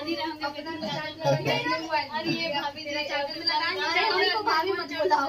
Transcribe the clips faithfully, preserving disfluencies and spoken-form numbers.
नहीं रहे होंगे। और ये भाभी भाभी मत बुलाओ।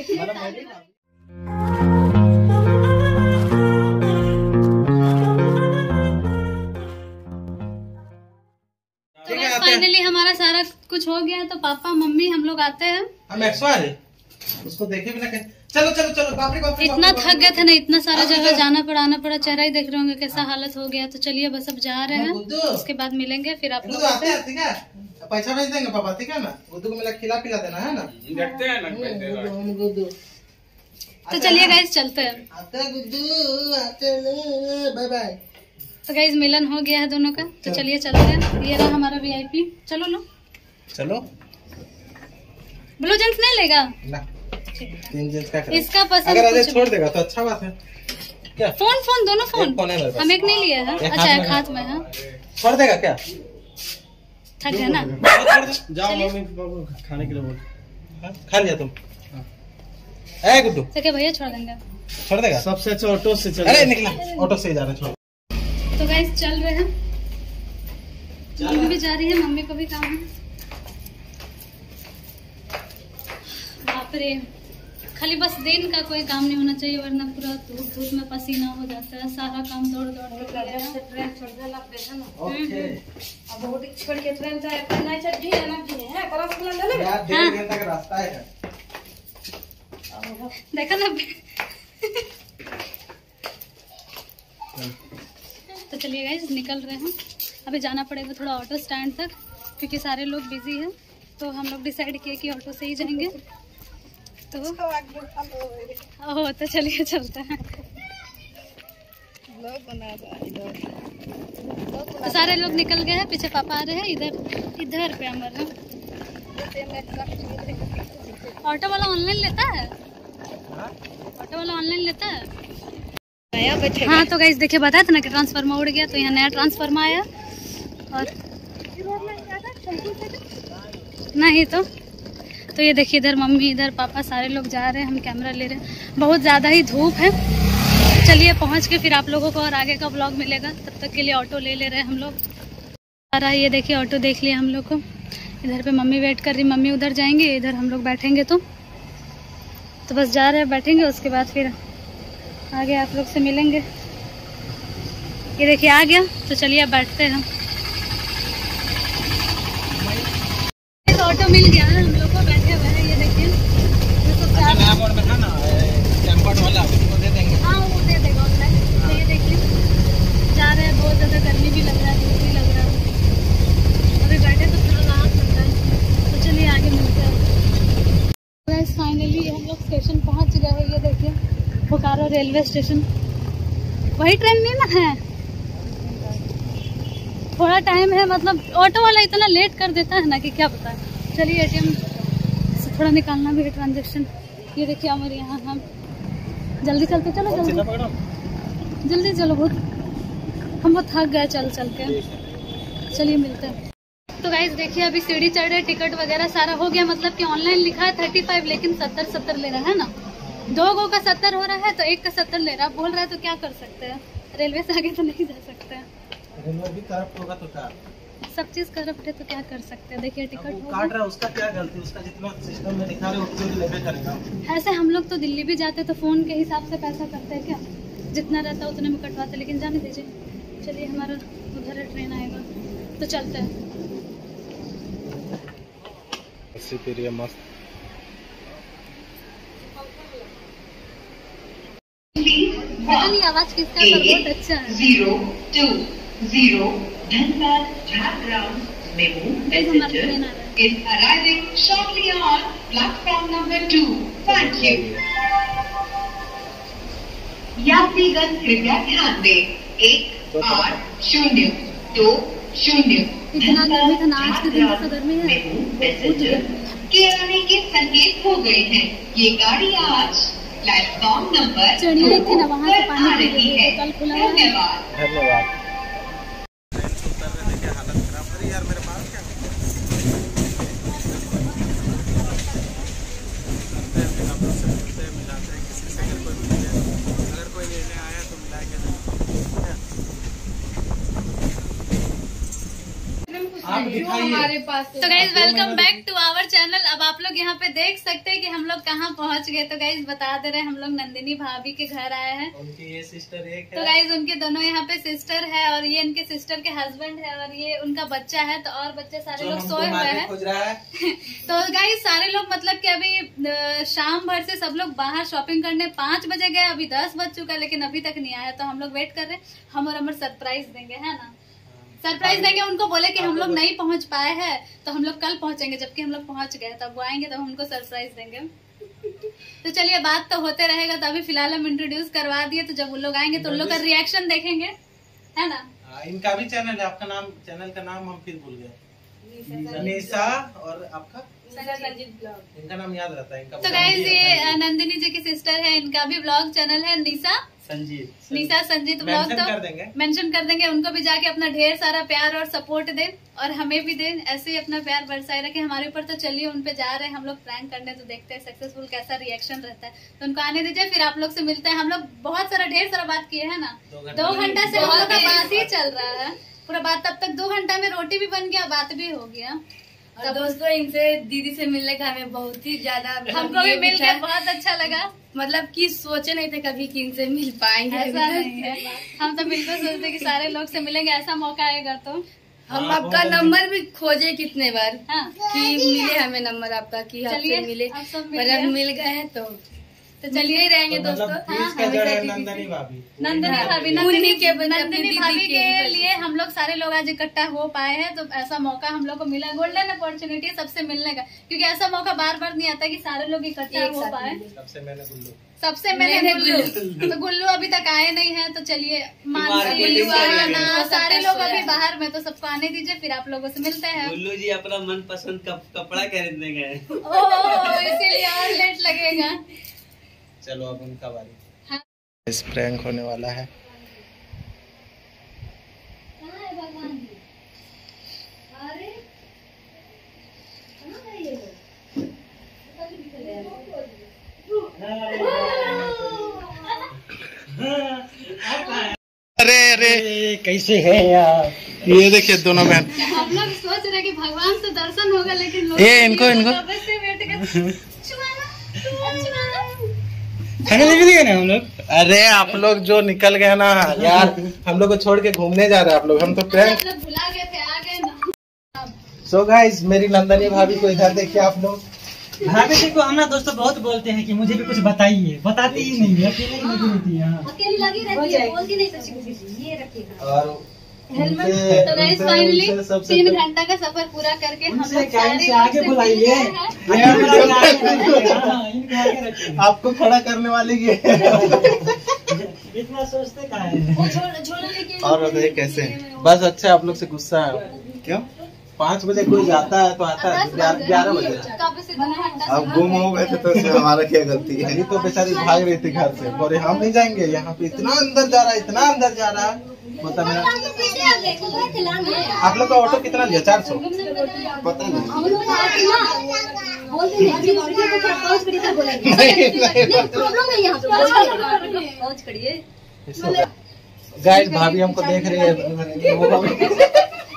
फाइनली हमारा सारा कुछ हो गया है, तो पापा मम्मी हम लोग आते हैं। हम उसको देखे भी ना कहीं। चलो चलो चलो बापरे बापरे। इतना थक गए थे ना, इतना सारा जगह जाना पड़ा आना पड़ा। चेहरा ही देख रहे होंगे कैसा हालत हो गया। तो चलिए बस अब जा रहे हैं, उसके बाद मिलेंगे फिर आप लोग। आते हैं ठीक है, पैसा भेज देंगे पापा ठीक है ना। गुड्डू को मिला खिला पिला देना है ना। देखते हैं ना गुड्डू। तो चलिए गाइस चलते हैं। आते हैं गुड्डू आते हैं, बाय बाय। तो गाइस मिलन हो गया है दोनों का, तो चलिए चलते हैं। ये रहा हमारा वीआईपी। चलो लो चलो। ब्लू जींस नहीं लेगा ना, तीन जींस का इसका पसंद। अगर अजय छोड़ देगा तो अच्छा बात है। क्या फोन फोन दोनों फोन, फोन है हम एक नहीं लिए हैं। अच्छा एक हाथ में है, छोड़ देगा क्या? थक गया ना। जाओ मम्मी बाबू खाने के लिए बोल। खा लिया तुम? ए गुड्डू तो क्या भैया छोड़ देंगे? छोड़ देगा। सबसे अच्छा ऑटो से चल। अरे निकला, ऑटो से ही जा रहे। छोड़। तो गाइस चल रहे हैं, मम्मी भी जा रही है, मम्मी को भी काम है। बाप रे, खाली बस दिन का कोई काम नहीं होना चाहिए, वरना पूरा धूप धूप में पसीना हो जाता है। सारा काम दौड़ दौड़ के कर रहे हैं। ट्रेन छोड़ दे लग देना ना। ओके अब बहुत छोड़ के ट्रेन जाए नहीं चल जी है ना जी है क्रॉस कर ले ले यार। डेढ़ घंटा का रास्ता है। देखा ना। तो चलिए गाइस निकल रहे हैं। अभी जाना पड़ेगा थोड़ा ऑटो स्टैंड तक, क्योंकि सारे लोग बिजी हैं। तो हम लोग डिसाइड किए कि ऑटो से ही जाएंगे। तो ओह तो चलिए चलते हैं। तो सारे लोग निकल गए हैं, पीछे पापा आ रहे हैं। इधर इधर पे अमर है। ऑटो वाला ऑनलाइन लेता है? ऑटो वाला ऑनलाइन लेता है? हाँ तो गाइस देखिए, बताया था ना कि ट्रांसफार्मर उड़ गया, तो यहाँ नया ट्रांसफार्मर आया। और नहीं तो तो ये देखिए, इधर मम्मी इधर पापा सारे लोग जा रहे हैं, हम कैमरा ले रहे हैं। बहुत ज़्यादा ही धूप है। चलिए पहुँच के फिर आप लोगों को और आगे का व्लॉग मिलेगा। तब तक के लिए ऑटो ले ले रहे हैं हम लोग। आ रहा है ये देखिए, ऑटो देख लिया हम लोग को। इधर पे मम्मी वेट कर रही, मम्मी उधर जाएंगे, इधर हम लोग बैठेंगे। तो तो बस जा रहे हैं, बैठेंगे, उसके बाद फिर आगे आप लोग से मिलेंगे। ये देखिए आ गया, तो चलिए अब बैठते हैं। ऑटो मिल गया है हम लोग को, बैठे हुए हैं। ये देखिए नया मोड में है ना, टेम्पर्ड वाला, उसको दे देंगे। हाँ वो दे देगा ऑनलाइन। तो ये देखिए जा रहे हैं। बहुत ज़्यादा गर्मी भी लग रहा है, धूप भी लग रहा है। अभी बैठे तो थोड़ा राहत लग रहा है। तो चलिए आगे मिलते हैं। फाइनली हम लोग स्टेशन पहुँच गए हैं। ये देखिए बोकारो रेलवे स्टेशन। वही ट्रेन नहीं ना है, थोड़ा टाइम है। मतलब ऑटो वाला इतना लेट कर देता है ना कि क्या पता है। चलिए एटीएम से थोड़ा निकालना भी है ट्रांजेक्शन। ये देखिए हमारे यहाँ हम जल्दी चलते, चलो जल्दी जल्दी चलो। बहुत हम बहुत थक गए चल चल के। चलिए मिलते हैं। तो गाइस देखिए अभी सीढ़ी चढ़ रहे, टिकट वगैरह सारा हो गया। मतलब कि ऑनलाइन लिखा है थर्टी फाइव, लेकिन सत्तर सत्तर ले रहा है ना। दो गो का सत्तर हो रहा है, तो एक का सत्तर ले रहा है। बोल रहा है तो क्या कर सकते हैं, रेलवे से आगे तो नहीं जा सकते हैं। रेलवे भी करप्ट होगा तो क्या? सब चीज करप्ट है तो क्या कर सकते हैं। देखिए टिकट काट रहा है, उसका क्या गलती? उसका जितना सिस्टम में दिखा रहे उतना लेवे करेगा। ऐसे हम लोग तो दिल्ली भी जाते तो फोन के हिसाब से पैसा करते हैं क्या, जितना रहता है उतने में कटवाते। लेकिन जाने दीजिए, चलिए हमारा उधर ट्रेन आएगा तो चलते हैं। मस्त आवाज किसका है? बहुत अच्छा है। Zero two zero Dhanbad Jhargram MEMU passenger is arriving shortly on platform number two. Thank you. यात्रीगण कृपया ध्यान दें, एक आठ शून्य दो शून्य धनबाद झारग्राम मेमू पैसेंजर के आने के संकेत हो गए हैं। ये गाड़ी आज प्लेटफॉर्म नंबर चढ़ी थी ना, वहाँ से पानी पी रही है। कल खुला है। धन्यवाद धन्यवाद। हालत खराब है यार मेरे पास क्या मिलाते हैं किसी से। अगर कोई मिले, अगर कोई लेने आया तो मिलाएंगे। आप दिखाइए हमारे पास। तो guys welcome back to our channel. अब आप लोग यहाँ पे देख सकते हैं कि हम लोग कहाँ पहुँच गए। तो गाइज बता दे रहे हैं, हम लोग नंदिनी भाभी के घर आए हैं। उनकी ये सिस्टर एक तो है। गाइज उनके दोनों यहाँ पे सिस्टर है और ये इनके सिस्टर के हस्बैंड है और ये उनका बच्चा है। तो और बच्चे सारे जो लोग हमको सोए हुए मार्केट हैं। खोज रहा है। तो गाइज सारे लोग मतलब कि अभी अ, शाम भर से सब लोग बाहर शॉपिंग करने पाँच बजे गए, अभी दस बज चुका है लेकिन अभी तक नहीं आया। तो हम लोग वेट कर रहे हैं, हम और अमर सरप्राइज देंगे, है ना? सरप्राइज देंगे। उनको बोले कि हम लोग नहीं पहुंच पाए हैं तो हम लोग कल पहुंचेंगे, जबकि हम लोग पहुंच गए। तब वो आएंगे तब हम उनको सरप्राइज देंगे। तो चलिए बात तो होते रहेगा। तो अभी फिलहाल हम इंट्रोड्यूस करवा दिए, तो जब उन लोग आएंगे तो उन लोग का रिएक्शन देखेंगे, है ना? हाँ, इनका भी चैनल है। आपका नाम, चैनल का नाम हम फिर भूल गए। निशा और आपका इनका नाम याद रहता है इनका। तो गाइस ये नंदिनी जी की सिस्टर है, इनका भी ब्लॉग चैनल है निशा संजीत निशा संजीत ब्लॉग। मेंशन तो कर देंगे मेंशन कर देंगे। उनको भी जाके अपना ढेर सारा प्यार और सपोर्ट दे और हमें भी दे, ऐसे ही अपना प्यार बरसाए रखे हमारे ऊपर। तो चलिए उन पे जा रहे हैं हम लोग प्रैंक करने, तो देखते हैं सक्सेसफुल कैसा रिएक्शन रहता है। तो उनको आने दीजिए, फिर आप लोग से मिलते हैं। हम लोग बहुत सारा ढेर सारा बात किए है ना, दो घंटा से हम लोग का बात ही चल रहा है पूरा बात। तब तक दो घंटा में रोटी भी बन गया, बात भी हो गया। तो दोस्तों इनसे दीदी से मिलने का हमें बहुत ही ज्यादा हमको भी मिल के बहुत अच्छा लगा। मतलब कि सोचे नहीं थे कभी कि इनसे मिल पाएंगे। ऐसा नहीं है, हम तो बिल्कुल सोचते कि सारे लोग से मिलेंगे, ऐसा मौका आएगा तो। हम आपका नंबर भी खोजे कितने बार हाँ। कि मिले हमें नंबर आपका कि चलिए, आपसे मिले, अब सब मिल पर गया। अब मिल गए हैं तो तो चलिए ही रहेंगे तो दोस्तों। मतलब बीच हाँ, का जड़ है हमेशा नंदनी भाभी। नंदिनी भाभी उन्हीं नंदिनी के बदले अपनी नंदिनी दीदी भाभी के के वजह से। लिए हम लोग सारे लोग आज इकट्ठा हो पाए हैं। तो ऐसा मौका हम लोग को मिला, गोल्डन अपॉर्चुनिटी सबसे मिलने का, क्योंकि ऐसा मौका बार बार नहीं आता कि सारे लोग इकट्ठा एक हो साथ पाए। मिले। सबसे मैंने गुल्लू सबसे मैंने मैंने गुल्लू। तो गुल्लू अभी तक आए नहीं है। तो चलिए मानसी marketing वाराना करेंगे। सारे लोग अभी बाहर में, तो सबको आने दीजिए, फिर आप लोगों से मिलते हैं। गुल्लू जी अपना मनपसंद कप, कपड़ा खरीदने गए। ओह इसीलिए और लेट लगेगा। चलो अब उनका बारी। हाँ। इस प्रैंक होने वाला है। अरे अरे कैसे है यार? ये देखिए दोनों बहन। हम लोग सोच रहे कि भगवान से दर्शन होगा, लेकिन लोग ये इनको इनको कब से वेट कर ना हम लोग। अरे आप लोग जो निकल गए ना यार, हम लोग को छोड़ के घूमने जा रहे हैं आप लोग। हम तो प्रैंक। आप लोग भुला गए थे, आ गए ना। सो गाइस मेरी नंदनी भाभी को इधर देखिए आप लोग। भाभी जी को हम ना दोस्तों बहुत बोलते हैं कि मुझे भी कुछ बताइए, बताती ही नहीं है, अकेले ही लगी रहती है। हाँ। अकेली लगी रहती है, बोलती नहीं तो ये रखिएगा। और हेलमेट। तो गाइस फाइनली तीन घंटा का सफर पूरा करके हम लोग सारे आगे बुलाइए। आपको खड़ा करने वाले ये इतना सोचते कहाँ है? और बताइए कैसे? बस अच्छा आप लोग से गुस्सा है क्यों? पाँच बजे कोई जाता है तो आता है ग्यारह बजे। कब से दो घंटा अब गुम हो गए थे तो इसमें हमारा क्या गलती है? ये तो बेचारी भाग रही थी घर से, बोले हम नहीं जाएंगे, यहाँ पे इतना अंदर जा रहा है, इतना अंदर जा रहा है। मतलब आप लोग का ऑटो कितना लिया? चार सौ पता नहीं। गाइस भाभी हमको देख रही है।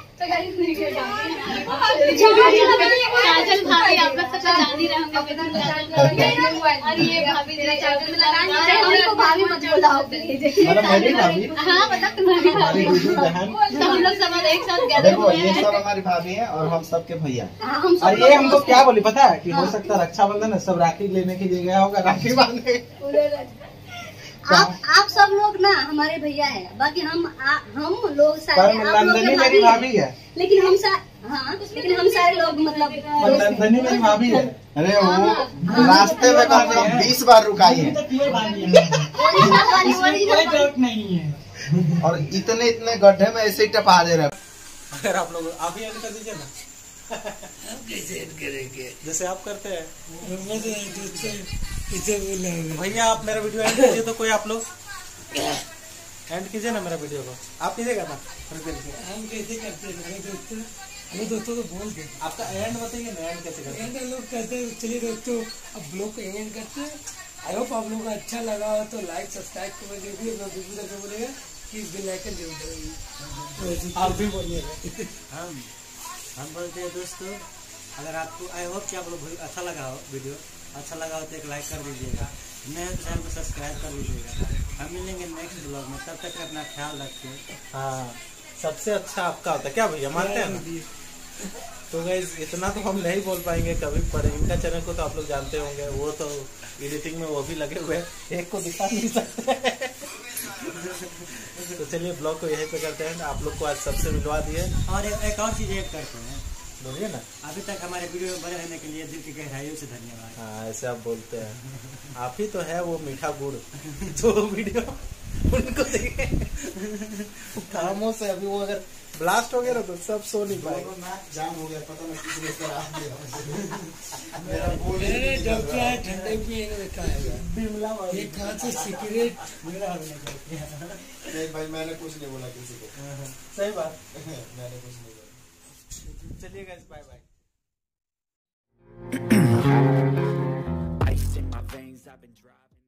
काजल भाभी आप लोग सबसे जान ही रहे होंगे। और ये भाभी भाभी मत बोलाओ। मतलब मेरी भाभी, हाँ मतलब तुम्हारी हमारी भाभी। दीदी बहन। तो हम लोग सब एक साथ गैदर देखो हुए ये हैं। सब हमारी भाभी है और हम सबके भैया। और ये हमको क्या बोली पता है कि हो सकता है रक्षाबंधन है, सब राखी लेने के लिए गया होगा, राखी बांधने। आप आप सब लोग ना हमारे भैया है, बाकी हम आ, हम लोग सारे पर आप लोग नंदनी के मेरी भाभी भाभी है। है। लेकिन हम सा हाँ लेकिन हम सारे लोग मतलब पर नंदनी मेरी भाभी है। अरे वो रास्ते में कम से कम बीस बार रुकाई है ओरिजिनल वाली ओरिजिनल डाउट नहीं है। और इतने इतने गड्ढे में ऐसे ही टपा दे रहे। अगर आप लोग आप ही कर दीजिए ना। कैसे करेंगे? जैसे आप करते हैं भैया। आप मेरा वीडियो एंड कीजिए तो कोई आप लोग एंड कीजिए ना मेरा वीडियो को। आप कीजिएगा ना? हम कैसे करते हैं दोस्तों? अरे दोस्तों तो बोल दे, आपका एंड बताइए ना, एंड कैसे करते हैं? एंड लोग कहते हैं। चलिए दोस्तों अब ब्लॉग को एंड करते हैं। आई होप आप लोगों को अच्छा लगा हो तो लाइक सब्सक्राइब कर दीजिए। मैं बिल्कुल करके बोलेगा कि बेल आइकन जरूर दबाइए। आप भी बोलिएगा। हम बोलते हैं दोस्तों, अगर आपको आई होप कि आप लोग अच्छा लगा हो, वीडियो अच्छा लगा हो तो एक लाइक कर दीजिएगा, नए चैनल को सब्सक्राइब कर लीजिएगा। हम मिलेंगे नेक्स्ट ब्लॉग में, तब तक अपना ख्याल रखिए। हाँ, सबसे अच्छा आपका होता है क्या भैया, मानते हैं ना? तो गाइस इतना तो हम नहीं बोल पाएंगे कभी, पर इनका चैनल को तो आप लोग जानते होंगे, वो तो एडिटिंग में वो भी लगे हुए हैं, एक को दिखा नहीं सकते। तो चलिए ब्लॉग को यहीं पे करते हैं, आप लोग को आज सबसे मिलवा दिए। और एक, एक और चीज ऐड करते हैं, बोलिए ना। अभी तक हमारे वीडियो में बने रहने के लिए दिल की गहराइयों से धन्यवाद। हाँ, ऐसे आप बोलते हैं, आप ही तो है वो मीठा गुड़ जो वीडियो उनको देखे कामों से अभी वो अगर ब्लास्ट हो गया ना तो सब सो नहीं पाएगा। जाम हो गया, पता नहीं किसने करा दिया। मैंने डॉक्टर है ठंडे पिएंगे देखा है, बिमला ये कहाँ से सिगरेट नहीं भाई, मैंने कुछ नहीं बोला किसी को। सही बात। मैंने कुछ नहीं बोला। चलिए guys, bye bye. Ice in my veins, I've been driving.